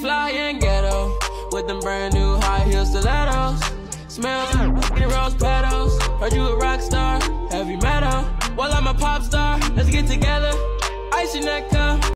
fly and ghetto with them brand new high heel stilettos. Smell like rose petals. Heard you a rock star, heavy metal. Well, I'm a pop star. Let's get together. Ice your neck up.